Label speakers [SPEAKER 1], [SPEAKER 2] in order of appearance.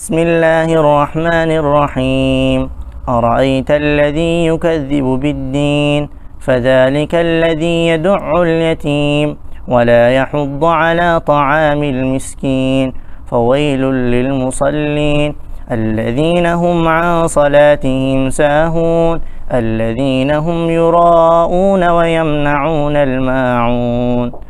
[SPEAKER 1] بسم الله الرحمن الرحيم أرأيت الذي يكذب بالدين فذلك الذي يدع اليتيم ولا يحض على طعام المسكين فويل للمصلين الذين هم عن صلاتهم ساهون الذين هم يراءون ويمنعون الماعون